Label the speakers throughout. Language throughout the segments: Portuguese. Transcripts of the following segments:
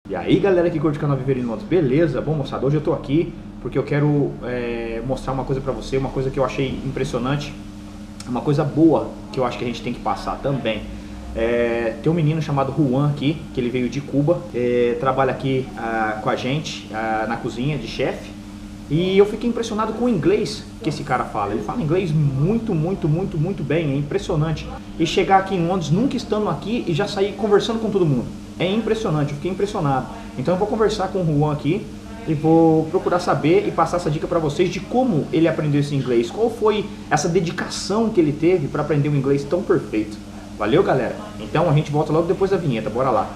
Speaker 1: E aí galera que curte o canal Viver em Londres, beleza? Bom moçada, hoje eu tô aqui porque eu quero mostrar uma coisa pra você, uma coisa que eu achei impressionante, uma coisa boa que eu acho que a gente tem que passar também. Tem um menino chamado Juan aqui, que ele veio de Cuba, trabalha aqui com a gente na cozinha de chefe. E eu fiquei impressionado com o inglês que esse cara fala. Ele fala inglês muito bem, é impressionante. E chegar aqui em Londres, nunca estando aqui, e já sair conversando com todo mundo. É impressionante, eu fiquei impressionado. Então eu vou conversar com o Juan aqui e vou procurar saber e passar essa dica para vocês de como ele aprendeu esse inglês. Qual foi essa dedicação que ele teve para aprender um inglês tão perfeito. Valeu, galera? Então a gente volta logo depois da vinheta, bora lá.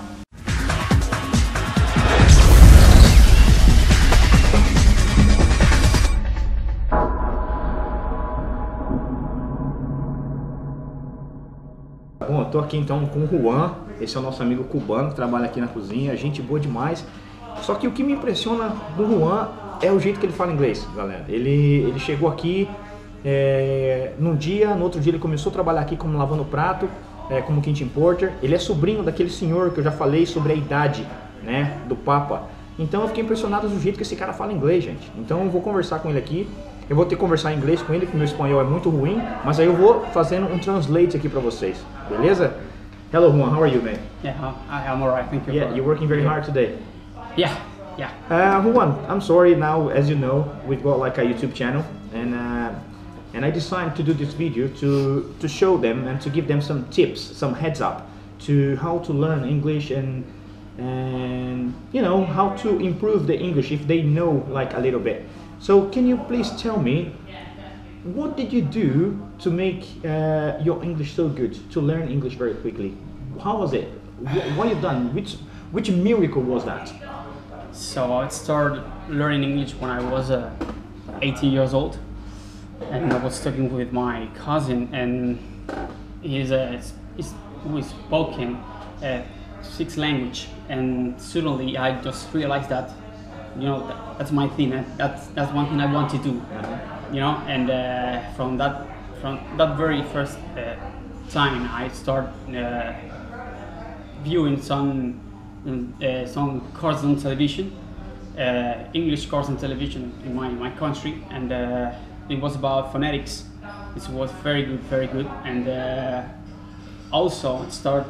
Speaker 1: Bom, eu tô aqui então com o Juan, esse é o nosso amigo cubano que trabalha aqui na cozinha, gente boa demais. Só que o que me impressiona do Juan é o jeito que ele fala inglês, galera. Ele chegou aqui num dia, no outro dia ele começou a trabalhar aqui como lavando prato, como kitchen porter. Ele é sobrinho daquele senhor que eu já falei sobre a idade, né, do Papa. Então eu fiquei impressionado do jeito que esse cara fala inglês, gente. Então eu vou conversar com ele aqui. Eu vou ter que conversar em inglês com ele, porque meu espanhol é muito ruim, mas aí eu vou fazendo um translate aqui pra vocês, beleza? Hello Juan, how are you, man?
Speaker 2: Yeah, I'm alright, thank you.
Speaker 1: Yeah, you're working very hard today.
Speaker 2: Yeah.
Speaker 1: Juan, I'm sorry now, as you know, we've got like a YouTube channel, and I decided to do this video to show them and to give them some tips, some heads up to how to learn English and you know, how to improve the English if they know like a little bit. So can you please tell me, what did you do to make your English so good, to learn English very quickly? How was it? What you done? Which miracle was that?
Speaker 2: So I started learning English when I was 18 years old, and I was studying with my cousin, and he's spoken 6 languages, and suddenly I just realized that, you know, that's my thing, and that's one thing I want to do, you know. And from that very first time, I start viewing some courses on television, English course on television in my country, and it was about phonetics. It was very good, and also I start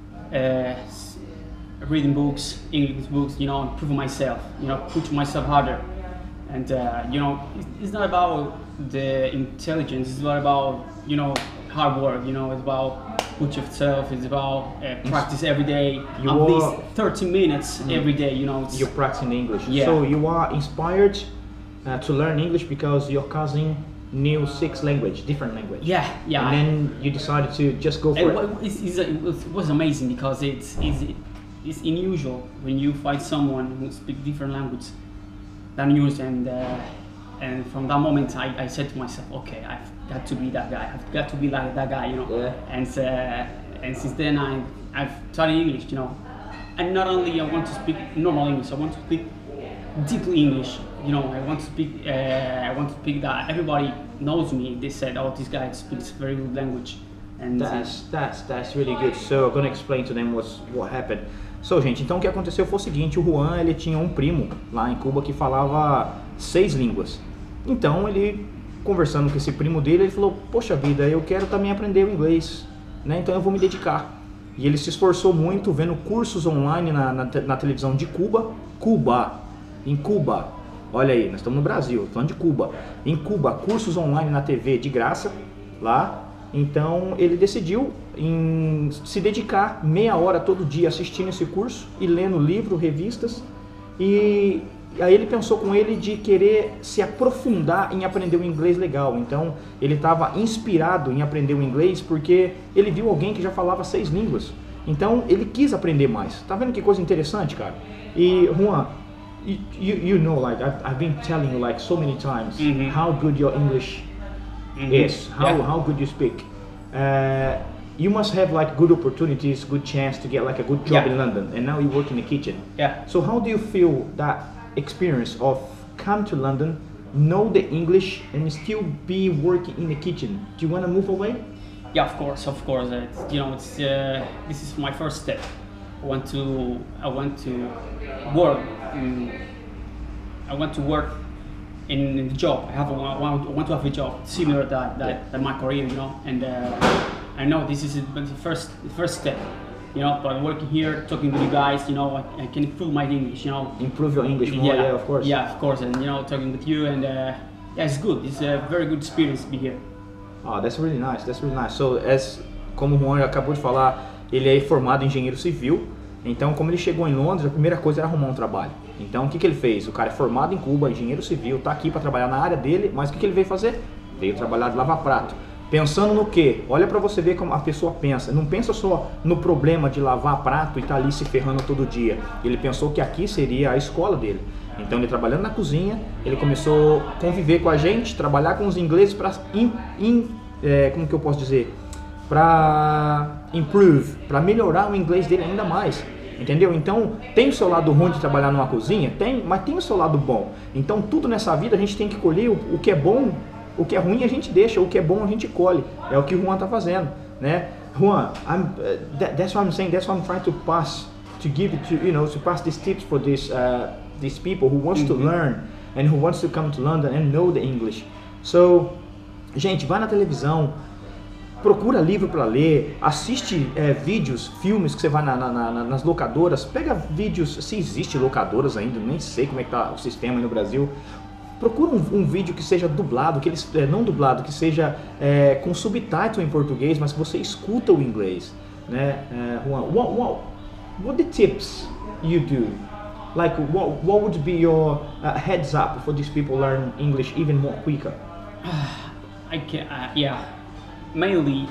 Speaker 2: reading books, English books, you know, improving myself, you know, pushing myself harder. And you know, it's not about the intelligence, it's not about, you know, hard work, you know, it's about push yourself, it's about practice every day, at least 30 minutes every day, you know.
Speaker 1: You're practicing English.
Speaker 2: Yeah.
Speaker 1: So you are inspired to learn English because your cousin knew 6 languages, different languages.
Speaker 2: Yeah.
Speaker 1: And then you decided to just go for it.
Speaker 2: It was amazing because it's unusual when you find someone who speaks different language than yours, and from that moment I said to myself, okay, I've got to be that guy, I've got to be like that guy, you know. Yeah. And since then I've studied English, you know, and not only I want to speak normal English, I want to speak deeply English, you know. I want to speak that everybody knows me. They said, oh, this guy speaks very good language. And
Speaker 1: that's really good. So I'm gonna explain to them what happened. So, gente, então o que aconteceu foi o seguinte: o Juan, ele tinha um primo lá em Cuba que falava 6 línguas. Então ele, conversando com esse primo dele, ele falou: poxa vida, eu quero também aprender o inglês, né? Então eu vou me dedicar. E ele se esforçou muito vendo cursos online na televisão de Cuba, em Cuba. Olha aí, nós estamos no Brasil, falando de Cuba. Em Cuba, cursos online na TV de graça lá. Então ele decidiu em se dedicar meia hora todo dia assistindo esse curso e lendo livro, revistas. E aí ele pensou com ele de querer se aprofundar em aprender o inglês legal. Então ele estava inspirado em aprender o inglês porque ele viu alguém que já falava 6 línguas. Então ele quis aprender mais. Tá vendo que coisa interessante, cara? E Juan, you know, like I've been telling you like so many times how good your English is, how good you speak. You must have like good opportunities, good chance to get like a good job in London, and now you work in the kitchen. Yeah. So how do you feel that experience of come to London, know the English, and still be working in the kitchen? Do you want to move away?
Speaker 2: Yeah, of course. You know, this is my first step. want to work. I want to work in the job. I want to have a job similar that my career, you know. And I know this is the first step, you know. But working here, talking with you guys, you know, I can improve my English, you know.
Speaker 1: Improve your English more, yeah, of course.
Speaker 2: Yeah, of course, and you know, talking with you, and yeah, it's good. It's a very good experience to be here.
Speaker 1: Oh, that's really nice. That's really nice. So, como o Juan acabou de falar, ele é formado em engenheiro civil. Então, como ele chegou em Londres, a primeira coisa era arrumar um trabalho. Então, o que ele fez? O cara é formado em Cuba, engenheiro civil, tá aqui para trabalhar na área dele, mas o que ele veio fazer? Veio trabalhar de lavar prato. Pensando no quê? Olha para você ver como a pessoa pensa. Não pensa só no problema de lavar prato e tá ali se ferrando todo dia. Ele pensou que aqui seria a escola dele. Então, ele trabalhando na cozinha, ele começou a conviver com a gente, trabalhar com os ingleses para, como que eu posso dizer? Para improve, para melhorar o inglês dele ainda mais, entendeu? Então, tem o seu lado ruim de trabalhar numa cozinha? Tem, mas tem o seu lado bom. Então, tudo nessa vida a gente tem que colher o que é bom, o que é ruim a gente deixa, o que é bom a gente colhe. É o que o Juan tá fazendo, né? Juan, that's what I'm saying, that's what I'm trying to pass, to give it to, you know, to pass these tips for these people who wants to learn and who wants to come to London and know the English. So, gente, vai na televisão, procura livro para ler, assiste vídeos, filmes que você vai nas locadoras, pega vídeos, se existe locadoras ainda, nem sei como é que tá o sistema aí no Brasil. Procura um vídeo que seja dublado, que eles não dublado, que seja com subtítulo em português, mas que você escuta o inglês, né? Juan, what the tips you do? Like what would be your heads up for these people learn English even more quicker?
Speaker 2: I can, yeah. Mainly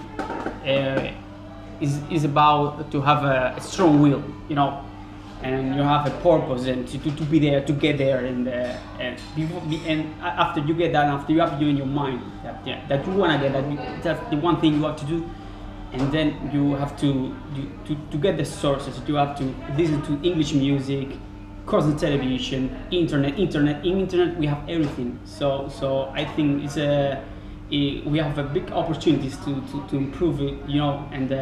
Speaker 2: is about to have a strong will, you know, and you have a purpose and to be there, to get there, and after you get that, after you have you in your mind that you wanna get that, that's the one thing you have to do, and then you have to get the sources. You have to listen to English music, course on television, internet. In internet we have everything. So I think we have a big opportunities to improve it, you know, and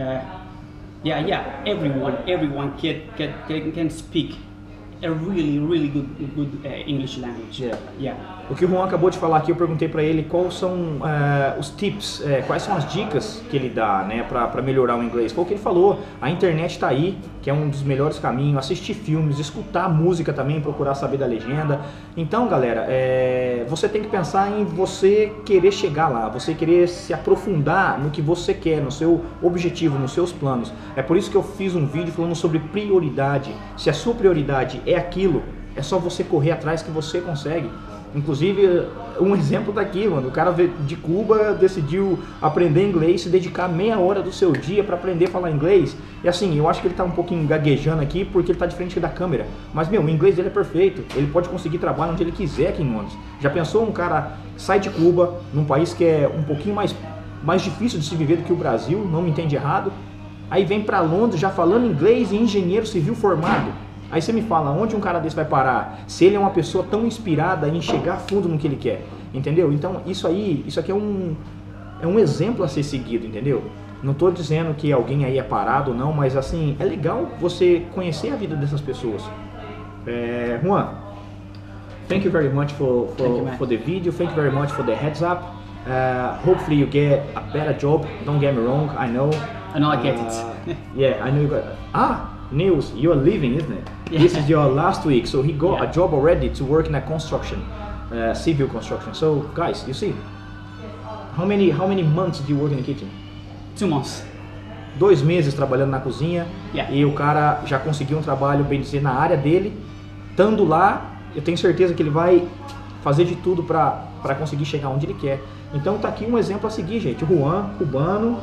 Speaker 2: everyone can speak a really good English language.
Speaker 1: Yeah. O que o Juan acabou de falar aqui, eu perguntei para ele quais são os tips, quais são as dicas que ele dá, né, para melhorar o inglês. Foi o que ele falou, a internet está aí, que é um dos melhores caminhos, assistir filmes, escutar música também, procurar saber da legenda. Então, galera, você tem que pensar em você querer chegar lá, você querer se aprofundar no que você quer, no seu objetivo, nos seus planos. É por isso que eu fiz um vídeo falando sobre prioridade. Se a sua prioridade é aquilo, é só você correr atrás que você consegue. Inclusive, um exemplo daqui, mano, o cara de Cuba decidiu aprender inglês, se dedicar meia hora do seu dia para aprender a falar inglês. E assim, eu acho que ele tá um pouquinho gaguejando aqui porque ele tá de frente da câmera. Mas, meu, o inglês dele é perfeito. Ele pode conseguir trabalhar onde ele quiser aqui em Londres. Já pensou um cara sai de Cuba, num país que é um pouquinho mais difícil de se viver do que o Brasil, não me entende errado. Aí vem para Londres já falando inglês e engenheiro civil formado. Aí você me fala, onde um cara desse vai parar? Se ele é uma pessoa tão inspirada em chegar fundo no que ele quer, entendeu? Então isso aqui é um exemplo a ser seguido, entendeu? Não estou dizendo que alguém aí é parado ou não, mas assim, é legal você conhecer a vida dessas pessoas. Juan, thank you very much for the video, thank you very much for the heads up. Hopefully you get a better job, don't get me wrong, I know
Speaker 2: I get it.
Speaker 1: Yeah, I know you got... Nils, you're leaving, isn't it? Yeah. This is your last week, so he got a job already to work in a construction, civil construction. So, guys, you see, how many months did you work in the kitchen?
Speaker 2: 2 months.
Speaker 1: 2 meses trabalhando na cozinha, e o cara já conseguiu um trabalho, bem dizer, na área dele. Estando lá, eu tenho certeza que ele vai fazer de tudo para conseguir chegar onde ele quer. Então tá aqui um exemplo a seguir, gente. O Juan, cubano,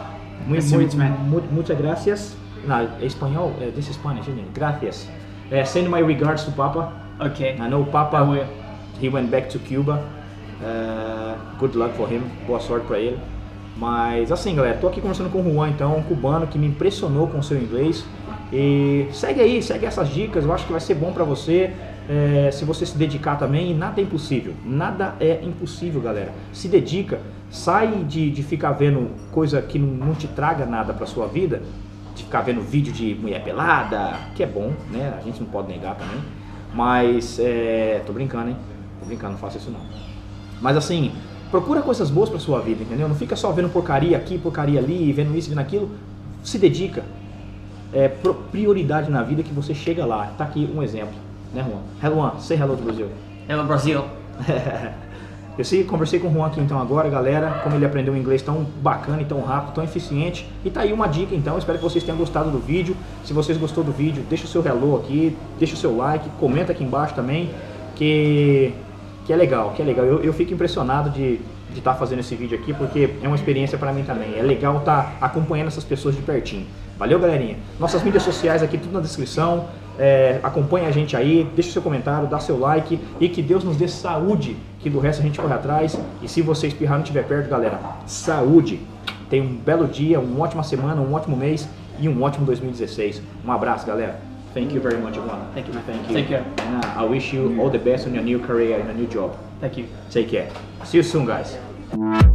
Speaker 1: muchas gracias. No, espanhol, this is Spanish, isn't it? Gracias. Send my regards to Papa.
Speaker 2: Okay.
Speaker 1: I know Papa, he went back to Cuba. Good luck for him. Boa sorte pra ele. Mas assim, galera, tô aqui conversando com o Juan, então, um cubano que me impressionou com o seu inglês. E segue aí, segue essas dicas, eu acho que vai ser bom pra você. Se você se dedicar também, e nada é impossível. Nada é impossível, galera. Se dedica, sai de ficar vendo coisa que não te traga nada pra sua vida de ficar vendo vídeo de mulher pelada, que é bom, né? A gente não pode negar também. Mas, tô brincando, hein? Tô brincando, não faço isso não. Mas assim, procura coisas boas pra sua vida, entendeu? Não fica só vendo porcaria aqui, porcaria ali, vendo isso, vendo aquilo. Se dedica. Prioridade na vida que você chega lá. Tá aqui um exemplo, né, Juan? Hello, Juan. Say hello to Brazil.
Speaker 2: Hello, Brasil.
Speaker 1: Conversei com o Juan aqui então agora, galera, como ele aprendeu inglês tão bacana e tão rápido, tão eficiente. E tá aí uma dica então, espero que vocês tenham gostado do vídeo. Se vocês gostou do vídeo, deixa o seu hello aqui, deixa o seu like, comenta aqui embaixo também, que é legal, Eu fico impressionado de estar fazendo esse vídeo aqui, porque é uma experiência para mim também. É legal estar acompanhando essas pessoas de pertinho. Valeu, galerinha? Nossas mídias sociais aqui, tudo na descrição. Acompanha a gente aí, deixa o seu comentário, dá seu like e que Deus nos dê saúde, que do resto a gente corre atrás. E se você espirrar e não estiver perto, galera, saúde! Tenha um belo dia, uma ótima semana, um ótimo mês e um ótimo 2016. Um abraço, galera. Thank you very much, everyone.
Speaker 2: Thank you, man.
Speaker 1: Thank you.
Speaker 2: Take care.
Speaker 1: And I wish you all the best in your new career, in a new job.
Speaker 2: Thank you.
Speaker 1: Take care. See you soon, guys.